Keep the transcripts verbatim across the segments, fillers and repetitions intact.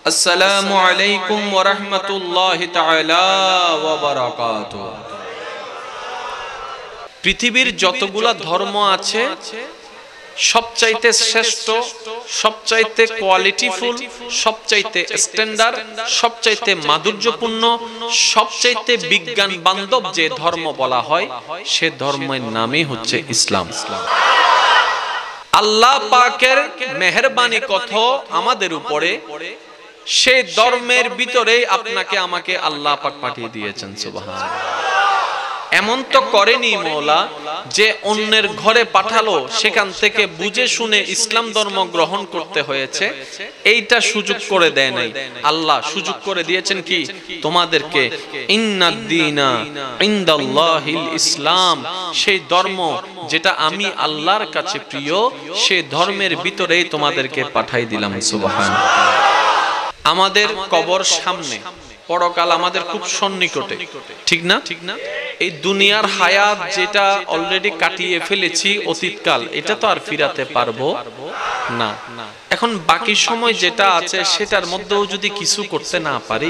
আসসালামু আলাইকুম ওয়া রাহমাতুল্লাহি তাআলা ওয়া বারাকাতুহু। পৃথিবীর যতগুলা ধর্ম আছে সবচাইতে শ্রেষ্ঠ, সবচাইতে কোয়ালিটিফুল, সবচাইতে স্ট্যান্ডার্ড, সবচাইতে মাধুর্যপূর্ণ, সবচাইতে বিজ্ঞান বান্ধব যে ধর্ম বলা হয় সে ধর্মের নামই হচ্ছে ইসলাম। আল্লাহ পাকের মেহেরবানি কত আমাদের উপরে, সেই ধর্মের ভিতরে আপনাকে আমাকে আল্লাহ পাক পাঠিয়ে দিয়েছেন। সুবহানাল্লাহ। এমন তো করেনি মওলা যে অন্যের ঘরে পাঠালো, সেখান থেকে বুঝে শুনে ইসলাম ধর্ম গ্রহণ করতে হয়েছে, এইটা সুযোগ করে দেয় নাই। আল্লাহ সুযোগ করে দিয়েছেন কি তোমাদেরকে, ইন্নাদ-দীনা ইনদাল্লাহিল ইসলাম, সেই ধর্ম যেটা আমি আল্লাহর কাছে প্রিয়, সেই ধর্মের ভিতরেই তোমাদেরকে পাঠাই দিলাম। সুবহানাল্লাহ। আমাদের কবর সামনে, পরকাল আমাদের খুব সন্নিকটে, ঠিক না? এই দুনিয়ার হায়াত যেটা অলরেডি কাটিয়ে ফেলেছি অতীতকাল, এটা তো আর ফিরাতে পারবো না। এখন বাকি সময় যেটা আছে সেটার মধ্যেও যদি কিছু করতে না পারি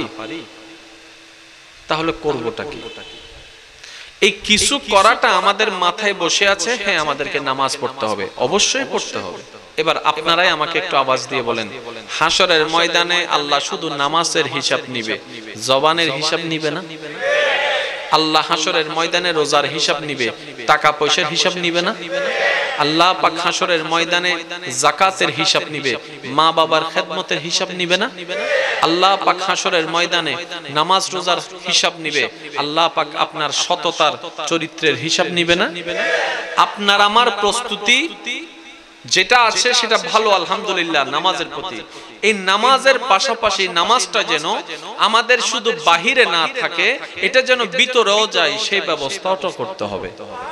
তাহলে করবোটা কি? এই কিছু করাটা আমাদের মাথায় বসে আছে। হ্যাঁ, আমাদেরকে নামাজ পড়তে হবে, অবশ্যই পড়তে হবে। এবার আপনারাই আমাকে একটু আওয়াজ দিয়ে বলেন, হাসরের ময়দানে আল্লাহ শুধু নামাজের হিসাব নিবে, জবানের হিসাব নিবে না? আল্লাহ হাসরের ময়দানে রোজার হিসাব নিবে, টাকা পয়সার হিসাব নিবে না? আল্লাহ পাক হাসরের ময়দানে যাকাতের হিসাব নিবে, মা বাবার খেদমতের হিসাব নিবে না? আল্লাহ পাক হাসরের ময়দানে নামাজ রোজার হিসাব নিবে, আল্লাহ পাক আপনার সততার চরিত্রের হিসাব নিবে না? আপনার আমার প্রস্তুতি যেটা আছে সেটা ভালো, আলহামদুলিল্লাহ, নামাজের প্রতি। এই নামাজের পাশাপাশি নামাজটা যেন আমাদের শুধু বাহিরে না থাকে, এটা যেন ভিতরেও যায়, সেই ব্যবস্থাটা করতে হবে।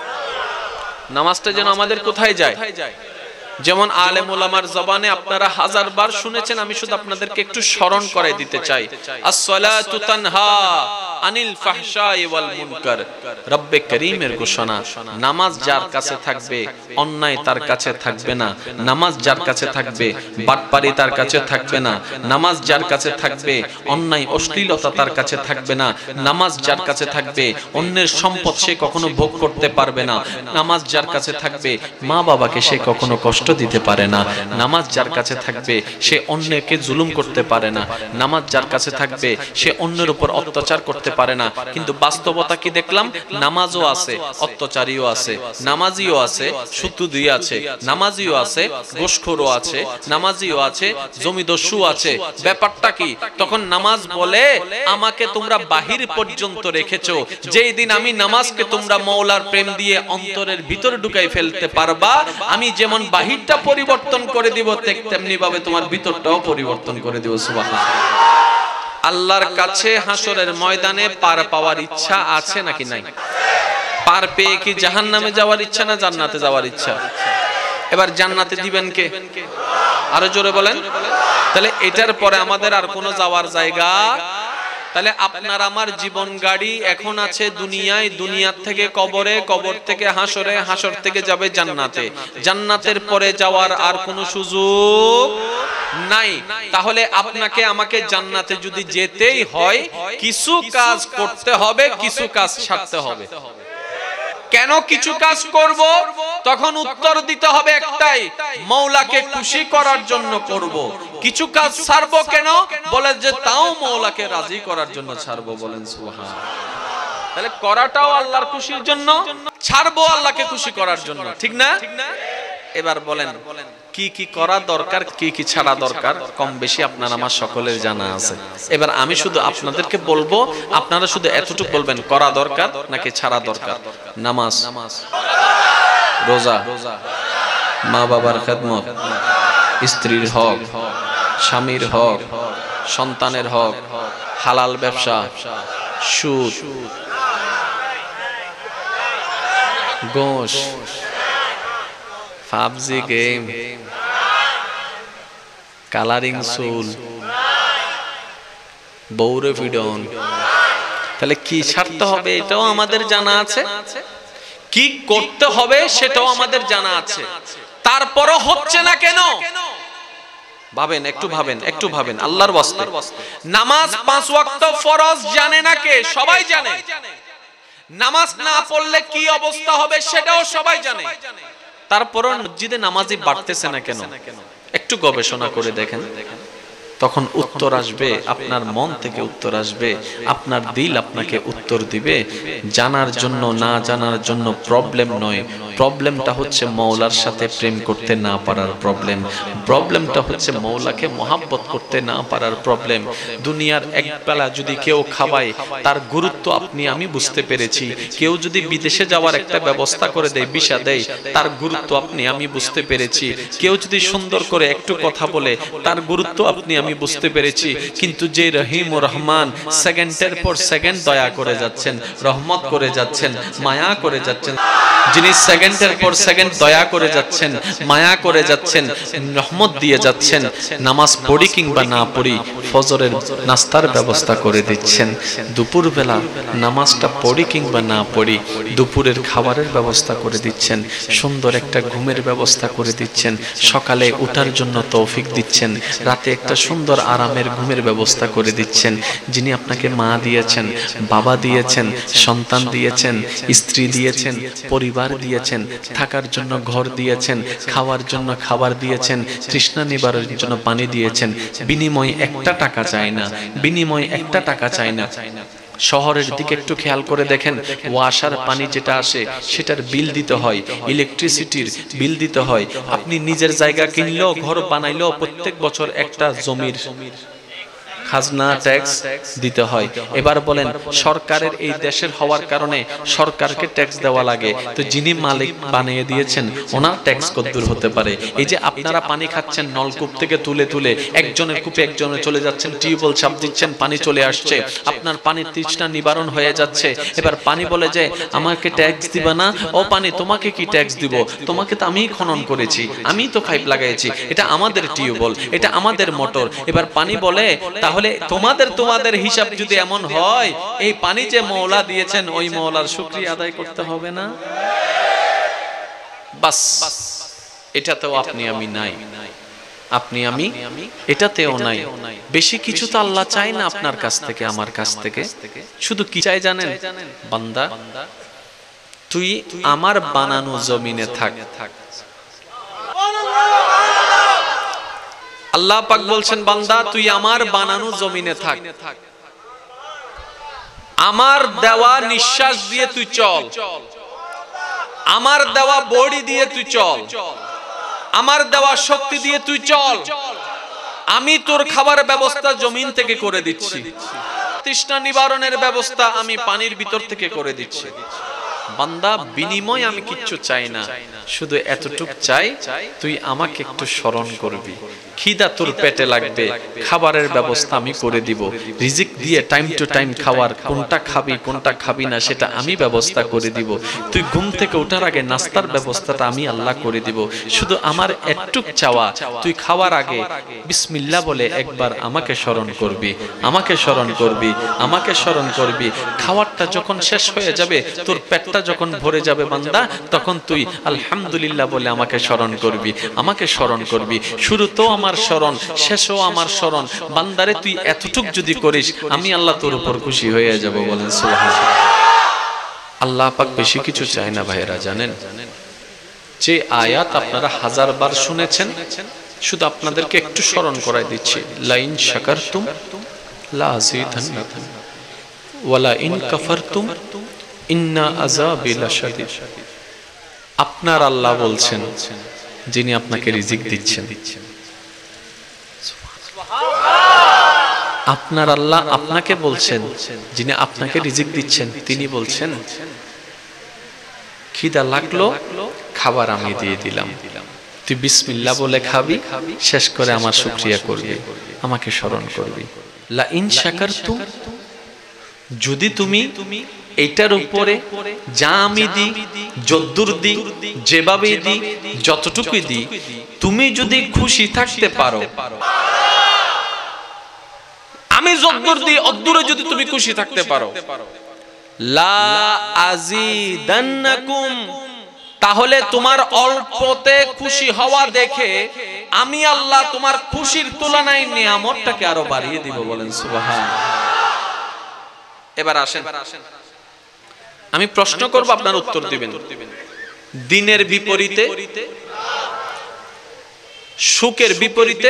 নামাজটা যেন আমাদের কোথায় যায়? যেমন আলেম ওলামার জবানে আপনারা হাজার বার শুনেছেন, আমি শুধু আপনাদেরকে একটু স্মরণ করাই দিতে চাই। আসসালাতু তানহা আনিল ফাহশাই ওয়াল মুনকার, রব্বে করিমের ঘোষণা। নামাজ যার কাছে থাকবে অন্যায় তার কাছে থাকবে না, নামাজ যার কাছে থাকবে বাটপারি তার কাছে থাকবে না, নামাজ যার কাছে থাকবে অন্যায় অশ্লীলতা তার কাছে থাকবে না, নামাজ যার কাছে থাকবে অন্যের সম্পদ সে কখনো ভোগ করতে পারবে না, নামাজ যার কাছে থাকবে মা বাবাকে সে কখনো কষ্ট দিতে পারে না, নামাজ যার কাছে থাকবে সে অন্যকে জুলুম করতে পারে না, নামাজ যার কাছে থাকবে সে অন্যের উপর অত্যাচার করতে পারে না। কিন্তু বাস্তবতা কি দেখলাম? নামাজও আছে, অত্যাচারীও আছে, নামাজিও আছে, সুদখোরও আছে, নামাজিও আছে, ঘুষখোরও আছে, নামাজিও আছে, জমিদস্যু আছে। ব্যাপারটা কি? তখন নামাজ বলে আমাকে তোমরা বাহির পর্যন্ত রেখেছো, যেই দিন আমি নামাজকে তোমরা মওলার প্রেম দিয়ে অন্তরের ভিতরে ঢুকাই ফেলতে পারবা, আমি যেমন বাহিরটা পরিবর্তন করে দিব, তেমনি ভাবে তোমার ভিতরটাও পরিবর্তন করে দিব। সুবহানাল্লাহ। আল্লাহর কাছে হাসরের ময়দানে পার পাওয়ার ইচ্ছা আছে নাকি নাই? পার পেয়ে কি জাহান্নামে যাওয়ার ইচ্ছা না জান্নাতে যাওয়ার ইচ্ছা? এবার জান্নাতে দিবেন কে? আরো জোরে বলেন। তাহলে এটার পরে আমাদের আর কোনো যাওয়ার জায়গা? তাহলে আপনার আমার জীবন গাড়ি এখন আছে দুনিয়ায়, দুনিয়ার থেকে কবরে, কবর থেকে হাসরে, হাসর থেকে যাবে জান্নাতে। জান্নাতের পরে যাওয়ার আর কোনো সুযোগ নাই। তাহলে আপনাকে আমাকে জান্নাতে যদি যেতেই হয়, কিছু কাজ করতে হবে, কিছু কাজ ছাড়তে হবে। কেন কিছু কাজ করব? তখন উত্তর দিতে হবে একটাই, মওলাকে খুশি করার জন্য করব। কিছু কাজ ছাড়বো কেন? বলে যে তাও মওলাকে রাজি করার জন্য ছাড়বো। বলেন সুবহানাল্লাহ। তাহলে করাটাও আল্লাহর খুশির জন্য, ছাড়বো আল্লাহকে খুশি করার জন্য, ঠিক না? এবার বলেন কি কি করা দরকার, কি কি ছাড়া দরকার, কম বেশি আপনার আমার সকলের জানা আছে। এবার আমি শুধু আপনাদেরকে বলবো, আপনারা শুধু এতটুকু বলবেন করা দরকার নাকি ছাড়া দরকার। নামাজ, রোজা, মা বাবার খেদমত, স্ত্রীর হক, স্বামীর হক, সন্তানের হক, হালাল ব্যবসা, সুদ, ঘুষ, পাবজি গেম, কালারিং চুল, বউরে ফিডন। তাহলে কি ছাড়তে হবে এটাও আমাদের জানা আছে, কি করতে হবে সেটাও আমাদের জানা আছে। তারপরও হচ্ছে না কেন? ভাবেন, একটু ভাবেন, একটু ভাবেন আল্লাহর ওয়াস্তে। নামাজ পাঁচ ওয়াক্ত ফরজ জানে না কে? সবাই জানে। নামাজ না পড়লে কি অবস্থা হবে সেটাও সবাই জানে। তারপরও মসজিদে নামাজি বাড়তেছে না কেন? একটু গবেষণা করে দেখেন, তখন উত্তর আসবে, আপনার মন থেকে উত্তর আসবে, আপনার দিল আপনাকে উত্তর দিবে। জানার জন্য না জানার জন্য প্রবলেম নয়, প্রবলেমটা হচ্ছে মওলার সাথে প্রেম করতে না পারার প্রবলেম। প্রবলেমটা হচ্ছে মওলাকে মহাব্বত করতে না পারার প্রবলেম। দুনিয়ার এক বেলা যদি কেউ খাওয়ায়, তার গুরুত্ব আপনি আমি বুঝতে পেরেছি। কেউ যদি বিদেশে যাওয়ার একটা ব্যবস্থা করে দেয়, ভিসা দেয়, তার গুরুত্ব আপনি আমি বুঝতে পেরেছি। কেউ যদি সুন্দর করে একটু কথা বলে, তার গুরুত্ব আপনি আমি বুঝতে পেরেছি। কিন্তু যে রহিম ও রহমান সেকেন্ডের পর সেকেন্ড দয়া করে যাচ্ছেন, রহমত করে যাচ্ছেন, মায়া করে যাচ্ছেন, যিনি সেকেন্ডের পর সেকেন্ড দয়া করে যাচ্ছেন, মায়া করে যাচ্ছেন, রহমত দিয়ে যাচ্ছেন, নামাজ পড়ি কিংবা না পড়ি ফজরের নাস্তার ব্যবস্থা করে দিচ্ছেন, দুপুর বেলা নামাজটা পড়ি কিংবা না পড়ি দুপুরের খাবারের ব্যবস্থা করে দিচ্ছেন, সুন্দর একটা ঘুমের ব্যবস্থা করে দিচ্ছেন, সকালে উঠার জন্য তৌফিক দিচ্ছেন, রাতে একটা সুন্দর আরামের ঘুমের ব্যবস্থা করে দিচ্ছেন। যিনি আপনাকে মা দিয়েছেন, বাবা দিয়েছেন, সন্তান দিয়েছেন, স্ত্রী দিয়েছেন, পরিবার দিয়েছেন, থাকার জন্য ঘর দিয়েছেন, খাওয়ার জন্য খাবার দিয়েছেন, তৃষ্ণা নিবারণের জন্য পানি দিয়েছেন, বিনিময়ে একটা টাকা চায় না, বিনিময়ে একটা টাকা চায় না। শহরের দিকে একটু খেয়াল করে দেখেন, ওয়াসার পানি যেটা আসে সেটার বিল দিতে হয়, ইলেকট্রিসিটির বিল দিতে হয়। আপনি নিজের জায়গা কিনলো, ঘর বানাইলো, প্রত্যেক বছর একটা জমির খাজনা ট্যাক্স দিতে হয়। এবার বলেন, সরকারের এই দেশের হওয়ার কারণে সরকারকে ট্যাক্স দেওয়া লাগে, তো যিনি মালিক বানিয়ে দিয়েছেন ওনার ট্যাক্স কতদূর হতে পারে? এই যে আপনারা পানি খাচ্ছেন নলকূপ থেকে তুলে তুলে, একজনের কূপে একজনে চলে যাচ্ছেন, টিউবওয়েল চাপ দিচ্ছেন, পানি চলে আসছে, আপনার পানির তৃষ্ণা নিবারণ হয়ে যাচ্ছে। এবার পানি বলে যে আমাকে ট্যাক্স দিবা না? ও পানি, তোমাকে কি ট্যাক্স দিব? তোমাকে তো আমিই খনন করেছি, আমিই তো পাইপ লাগাইছি, এটা আমাদের টিউবওয়েল, এটা আমাদের মোটর। এবার পানি বলে তাহলে তোমাদের তোমাদের হিসাব যদি এমন হয়, এই পানি যে মওলা দিয়েছেন ওই মওলার শুকরিয়া আদায় করতে হবে না? বাস, এটাতেও আপনি আমি নাই, আপনি আমি এটাতেও নাই। বেশি কিছু তো আল্লাহ চায় না আপনার কাছ থেকে, আমার কাছ থেকে। শুধু কি চাই জানেন? বান্দা, তুই আমার বানানো জমিনে থাক। আল্লাহ পাক বলছেন, বান্দা তুই আমার বানানো জমিনে থাক, আমার দেওয়া নিঃশ্বাস দিয়ে তুই চল, আমার দেওয়া বডি দিয়ে তুই চল, আমার দেওয়া শক্তি দিয়ে তুই চল। আমি তোর খাবার ব্যবস্থা জমিন থেকে করে দিচ্ছি, তৃষ্ণা নিবারণের ব্যবস্থা আমি পানির ভিতর থেকে করে দিচ্ছি। বান্দা, বিনিময় আমি কিচ্ছু চাই না, শুধু এতটুক চাই তুই আমাকে একটু স্মরণ করবি। খিদা তোর পেটে লাগবে, খাবারের ব্যবস্থা আমি করে দিব, রিজিক দিয়ে টাইম টু টাইম খাওয়ার, কোনটা খাবি কোনটা খাবি না সেটা আমি ব্যবস্থা করে দিব। তুই ঘুম থেকে ওঠার আগে নাস্তার ব্যবস্থাটা আমি আল্লাহ করে দিব। শুধু আমার একটুক চাওয়া, তুই খাওয়ার আগে বিসমিল্লাহ বলে একবার আমাকে স্মরণ করবি, আমাকে স্মরণ করবি, আমাকে স্মরণ করবি। খাওয়ারটা যখন শেষ হয়ে যাবে, তোর পেটটা যখন ভরে যাবে বান্দা, তখন তুই আলহামদুলিল্লাহ বলে আমাকে স্মরণ করবি, আমাকে স্মরণ করবি। শুরু তো আমার স্মরণ, শেষও আমার স্মরণ। বান্দারে তুই এতটুক যদি করিস, আমি আল্লাহ তোর উপর খুশি হয়ে যাব। বলেন সুবহানাল্লাহ। আল্লাহ পাক বেশি কিছু চায় না ভাইয়েরা, জানেন? যে আয়াত আপনারা হাজার বার শুনেছেন, শুধু আপনাদেরকে একটু স্মরণ করাই দিচ্ছি। লাইন শাকারতুম লা আযীদান্নাকুম ওয়ালা ইন কাফারতুম ইন্না আযাবি লাশাদীদ। আপনার আল্লাহ বলছেন, যিনি আপনাকে রিজিক দিচ্ছেন। আপনার আল্লাহ আপনাকে বলছেন, যিনি আপনাকে রিজিক দিচ্ছেন, তিনি বলছেন খিদা লাগলো, খাবার আমি দিয়ে দিলাম, তুই বিসমিল্লাহ বলে খাবি, শেষ করে আমার শুকরিয়া করবি, আমাকে স্মরণ করবি। লা ইন শাকারতুম, যদি তুমি এটার উপরে যা আমি দিই, যদ্দুর দিই, যেভাবে দিই, যতটুকু দিই, তুমি যদি খুশি থাকতে পারো, আমি যদ্দুর দিই অদ্দুরে যদি তুমি খুশি থাকতে পারো, লা আযীদান্নাকুম, তাহলে তোমার অল্পতে খুশি হওয়া দেখে আমি আল্লাহ তোমার খুশির তুলনায় নিয়ামতটাকে আরো বাড়িয়ে দিব। বলেন সুবহানাল্লাহ। এবার আসেন, আমি প্রশ্ন করব, আপনার উত্তর দিবেন। দিনের বিপরীতে, সুখের বিপরীতে,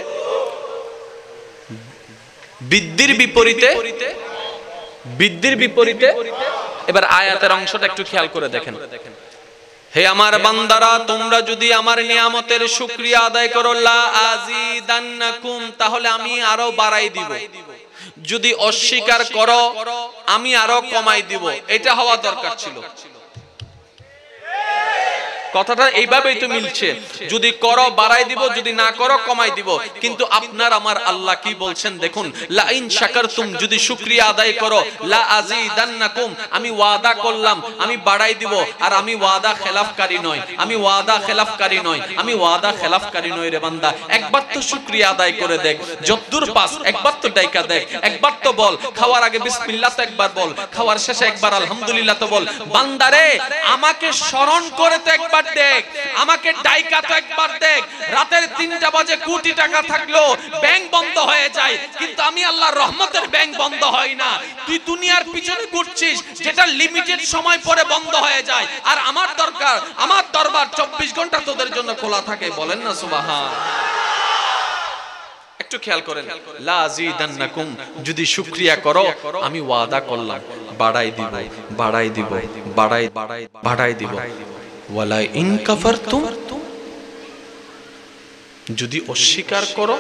বৃদ্ধির বিপরীতে, বৃদ্ধির বিপরীতে, এবার আয়াতের অংশটা একটু খেয়াল করে দেখেন। হে আমার বান্দারা, তোমরা যদি আমার নিয়ামতের শুকরিয়া আদায় করো, লা আযীদান্নাকুম, তাহলে আমি আরো বাড়াই দিব। যদি অস্বীকার করো আমি আরো কমাই দিব। এটা হওয়া দরকার ছিল। কথাটা এইভাবেই তো মিলছে, যদি করো বাড়াই দিব, যদি না করো কমাই দিব। কিন্তু আপনার আমার আল্লাহ কি বলছেন দেখুন, লা ইন শাকারতুম, যদি শুকরিয়া আদায় করো, লা আযীদান্নাকুম, আমি ওয়াদা করলাম আমি বাড়াই দিব। আর আমি ওয়াদা খেলাফকারী নই, আমি ওয়াদা খেলাফকারী নই, আমি ওয়াদা খেলাফকারী নই রে বান্দা। একবার তো শুকরিয়া আদায় করে দেখ, যদ্দূর পাস একবার তো ডাইকা দেখ, একবার তো বল। খাওয়ার আগে বিসমিল্লাহ তো একবার বল, খাওয়ার শেষে একবার আলহামদুলিল্লাহ তো বল। বান্দারে, আমাকে স্মরণ করে তো একবার দেখ, আমাকে ডাইকা তো একবার দেখ। রাতের তিনটা বাজে কোটি টাকা থাকলো ব্যাংক বন্ধ হয়ে যায়, কিন্তু আমি আল্লাহর রহমতের ব্যাংক বন্ধ হয় না। তুই দুনিয়ার পিছনে ঘুরছিস যেটা লিমিটেড সময় পরে বন্ধ হয়ে যায়, আর আমার দরকার, আমার দরবার চব্বিশ ঘন্টা তোদের জন্য খোলা থাকে। বলেন না সুবহান। একটু খেয়াল করেন, লা আযীদান্নাকুম, যদি শুকরিয়া করো আমি ওয়াদা করলাম বাড়াই দিব, বাড়াই দিব, বাড়াই বাড়াই বাড়াই দিব। ওয়ালা ইন কাফারতুম, যদি অস্বীকার করো,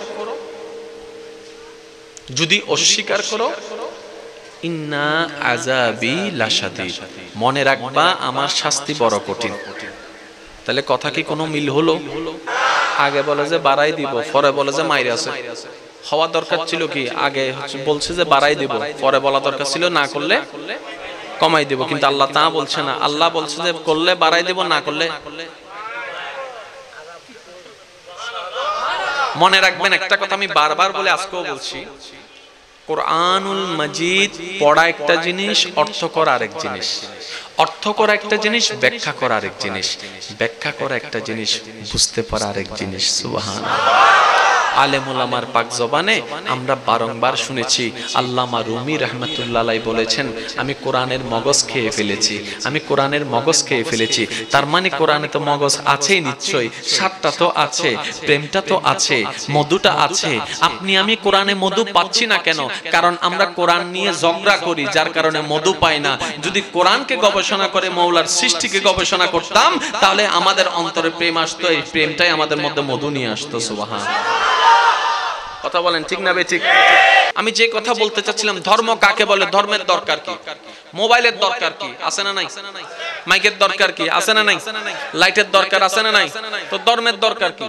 যদি অস্বীকার করো, ইন্না আযাবি লাশাদীদ, মনে রাখবা আমার শাস্তি বড় কঠিন। তাহলে কথা কি কোনো মিল হলো? আগে বলে যে বাড়াই দিব, পরে বলে যে মাইরাছে। হওয়া দরকার ছিল কি, আগে বলছে যে বাড়াই দিব, পরে বলা দরকার ছিল না করলে কমাই দেব। কিন্তু আল্লাহ তা বলছে না, আল্লাহ বলছে যে করলে বাড়াই দেব, না করলে। মনে রাখবেন একটা কথা আমি বারবার বলে আজকেও বলছি, কোরআনুল মাজিদ পড়া একটা জিনিস, অর্থ করা আরেক জিনিস। অর্থ করা একটা জিনিস, ব্যাখ্যা করা আরেক জিনিস। ব্যাখ্যা করা একটা জিনিস, বুঝতে পারা আরেক জিনিস। সুবহানাল্লাহ। আলেম ওলামার পাক জবানে আমরা বারংবার শুনেছি, আল্লামা রুমি রাহমাতুল্লাহ আলাইহি বলেছেন, আমি কোরআনের মগজ খেয়ে ফেলেছি, আমি কোরআনের মগজ খেয়ে ফেলেছি। তার মানে কোরআনে তো মগজ আছেই নিশ্চয়ই, স্বাদটা তো আছে, প্রেমটা তো আছে, মধুটা আছে। আপনি আমি কোরআনে মধু পাচ্ছি না কেন? কারণ আমরা কোরআন নিয়ে ঝগড়া করি, যার কারণে মধু পাই না। যদি কোরআনকে গবেষণা করে মৌলার সৃষ্টিকে গবেষণা করতাম, তাহলে আমাদের অন্তরে প্রেম আসতো, এই প্রেমটাই আমাদের মধ্যে মধু নিয়ে আসতো। সুবহানাল্লাহ। কথা বলেন ঠিক না বেঠিক? আমি যে কথা বলতে চাচ্ছিলাম, ধর্ম কাকে বলে, ধর্মের দরকার কি? মোবাইলের দরকার কি? আছে না নাই? মাইকের দরকার কি? আছে না নাই? লাইটের দরকার আছে না নাই? তো ধর্মের দরকার কি?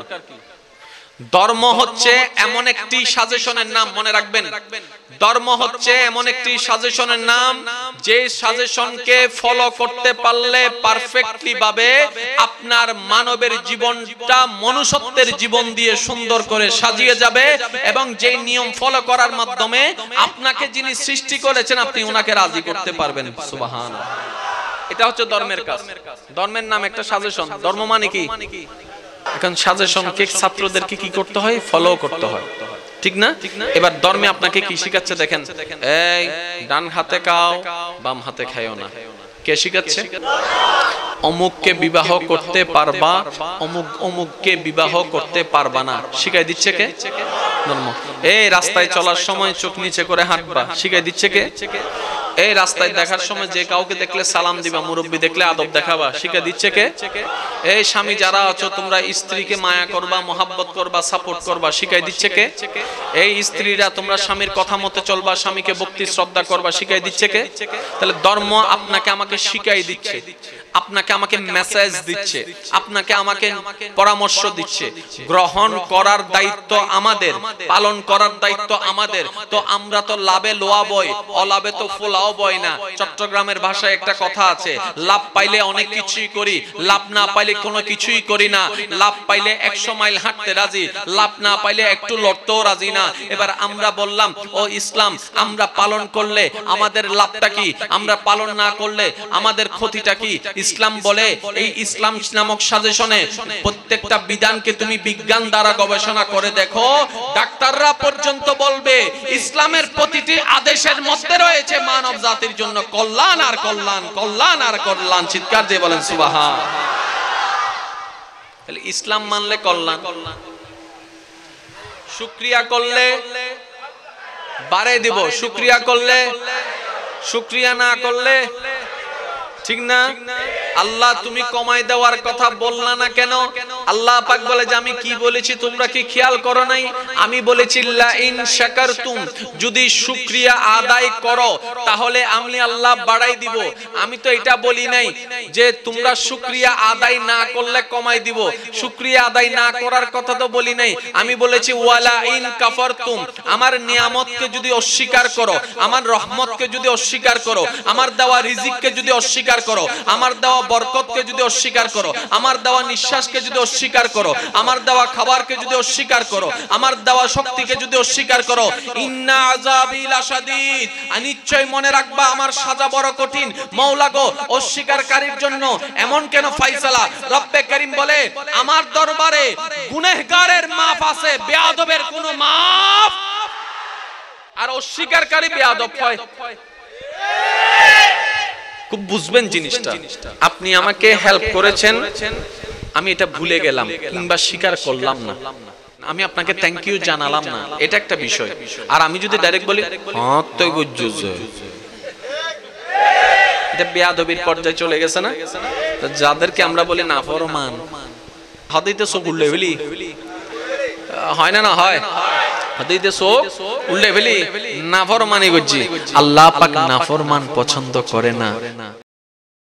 ধর্ম হচ্ছে এমন একটি সাজেশনের নাম, মনে রাখবেন। ধর্ম হচ্ছে এমন একটি সাজেশনের নাম, যে সাজেশনকে ফলো করতে পারলে পারফেক্টলি ভাবে আপনার মানবের জীবনটা মনুষ্যত্বের জীবন দিয়ে সুন্দর করে সাজিয়ে যাবে, এবং যে নিয়ম ফলো করার মাধ্যমে আপনাকে যিনি সৃষ্টি করেছেন আপনি ওনাকে রাজি করতে পারবেন। সুবহানাল্লাহ। এটা হচ্ছে ধর্মের কাজ। ধর্মের নাম একটা সাজেশন। ধর্ম মানে কি? এখন সাজেশনকে ছাত্রদেরকে কি করতে হয়? ফলো করতে হয়, ঠিক না? এবার ধর্মে আপনাকে কি শিখাচ্ছে দেখেন, এই ডান হাতে খাও, বাম হাতে খাইও না। কে শিখাচ্ছে? অমুককে বিবাহ করতে পারবা, অমুক অমুককে বিবাহ করতে পারবা না, শিখাই দিচ্ছে কে? ধর্ম। এই রাস্তায় চলার সময় চোখ নিচে করে হাঁটবা, শিখাই দিচ্ছে কে? এই রাস্তায় দেখার সময় যে কাউকে দেখলে সালাম দিবা, মুরব্বি দেখলে আদব দেখাবা, শিখাই দিচ্ছে কে? এই স্বামী যারা আছো তোমরা স্ত্রীকে মায়া করবা, মহাব্বত করবা, সাপোর্ট করবা, শিখাই দিচ্ছে কে? এই স্ত্রীরা তোমরা স্বামীর কথা মতো চলবা, স্বামীকে ভক্তি শ্রদ্ধা করবা, শিখাই দিচ্ছে কে? তাহলে ধর্ম আপনাকে আমাকে শিখাই দিচ্ছে, আপনাকে আমাকে মেসেজ দিচ্ছে, আপনাকে আমাকে পরামর্শ দিচ্ছে। গ্রহণ করার দায়িত্ব আমাদের, পালন করার দায়িত্ব আমাদের। তো আমরা তো লাভে লোয়া বই, অলাভে তো ফোলাও ফুলাও বয় না। চট্টগ্রামের ভাষায় একটা কথা আছে, লাভ পাইলে অনেক কিছুই করি, লাভ না পাইলে কোনো কিছুই করি না। লাভ পাইলে একশো মাইল হাঁটতে রাজি, লাভ না পাইলে একটু লড়তেও রাজি না। এবার আমরা বললাম, ও ইসলাম, আমরা পালন করলে আমাদের লাভটা কি, আমরা পালন না করলে আমাদের ক্ষতিটা কি? ইসলাম বলে, এই ইসলাম নামক সাজেশনে প্রত্যেকটা বিধানকে তুমি বিজ্ঞান দ্বারা গবেষণা করে দেখো, ডাক্তাররা পর্যন্ত বলবে ইসলামের প্রতিটি আদেশের মধ্যে রয়েছে মানব জাতির জন্য কল্যাণ আর কল্যাণ, কল্যাণ আর কল্যাণ। চিৎকার দিয়ে বলেন সুবহান। তাহলে ইসলাম মানলে কল্যাণ, শুকরিয়া করলে বাড়াই দিব, শুকরিয়া করলে, শুকরিয়া না করলে ঠিক না। আল্লাহ তুমি কমাই দেওয়ার কথা বললা না কেন? আল্লাহ পাক বলে যে আমি কি বলেছি তোমরা কি খেয়াল করো নাই? আমি বলেছি লা ইন শাকারতুম, যদি শুকরিয়া আদায় করো তাহলে আমি আল্লাহ বাড়াই দিব। আমি তো এটা বলি নাই যে তোমরা শুকরিয়া আদায় না করলে কমাই দিব। শুকরিয়া আদায় না করার কথা তো বলি নাই। আমি বলেছি ওয়ালা ইন কাফারতুম, আমার নিয়ামতকে যদি অস্বীকার করো, আমার রহমতকে যদি অস্বীকার করো, আমার দেওয়া রিজিককে যদি অস্বীকার করো, আমার দেওয়া বরকতকে যদি অস্বীকার করো, আমার দেওয়া নিঃশ্বাসকে যদি অস্বীকার করো, আমার দেওয়া খাবারকে যদি অস্বীকার করো, আমার দেওয়া শক্তিকে যদি অস্বীকার করো, ইন্না আযাবি লাশাদীদ, নিশ্চয় মনে রাখবা আমার সাজা বড় কঠিন। মাওলা গো, অস্বীকারকারীর জন্য এমন কেন ফয়সালা? রব্বে করিম বলে আমার দরবারে গুনাহগারের মাফ আছে, বেয়াদবের কোনো মাফ, আর অস্বীকারকারী বেয়াদব হয়। খুব বুঝবেন জিনিসটা। আপনি আমাকে হেল্প করেছেন, আমি এটা ভুলে গেলাম কিংবা স্বীকার করলাম না, আমি আপনাকে থ্যাংক ইউ জানালাম না, এটা একটা বিষয়। আর আমি যদি ডাইরেক্ট বলি হ্যাঁ তুই বুঝছিস, এটা বেয়াদবির পর্যায়ে চলে গেছে না? যাদেরকে আমরা বলি নাফরমান, হাদিতে চোখ উল্লে ফেলি, হয় না? না হয়? হাদিতে চোখ উল্লে ফেলি, নাফরমানি করছি। আল্লাহ পাক নাফরমান পছন্দ করে না।